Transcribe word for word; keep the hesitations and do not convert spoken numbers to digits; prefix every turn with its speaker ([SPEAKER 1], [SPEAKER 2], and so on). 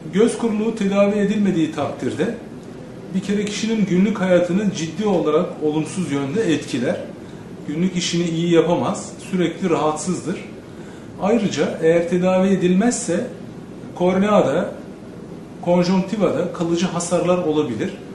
[SPEAKER 1] göz kuruluğu tedavi edilmediği takdirde bir kere kişinin günlük hayatını ciddi olarak olumsuz yönde etkiler. Günlük işini iyi yapamaz, sürekli rahatsızdır. Ayrıca eğer tedavi edilmezse korneada, konjonktivada kalıcı hasarlar olabilir.